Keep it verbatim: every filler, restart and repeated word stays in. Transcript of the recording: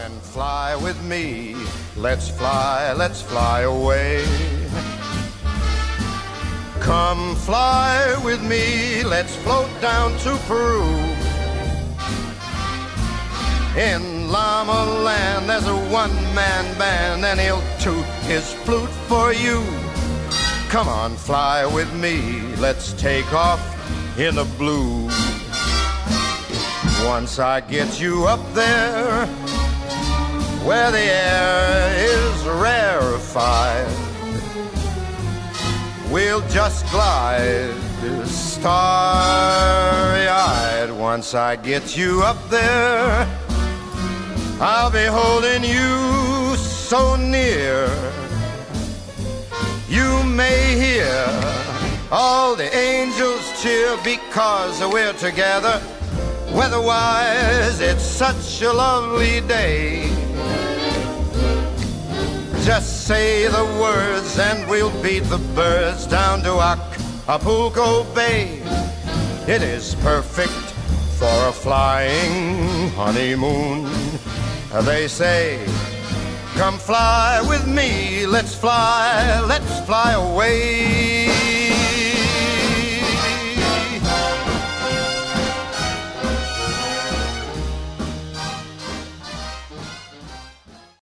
and fly with me. Let's fly, let's fly away. Come fly with me, let's float down to Peru. In Llama Land there's a one-man band, and he'll toot his flute for you. Come on, fly with me, let's take off in the blue. Once I get you up there, where the air is rarefied, we'll just glide starry-eyed. Once I get you up there, I'll be holding you so near. You may hear all the angels cheer because we're together. Weather-wise, it's such a lovely day. Just say the words and we'll beat the birds down to Acapulco Bay. It is perfect for a flying honeymoon. They say, come fly with me, let's fly, let's fly away.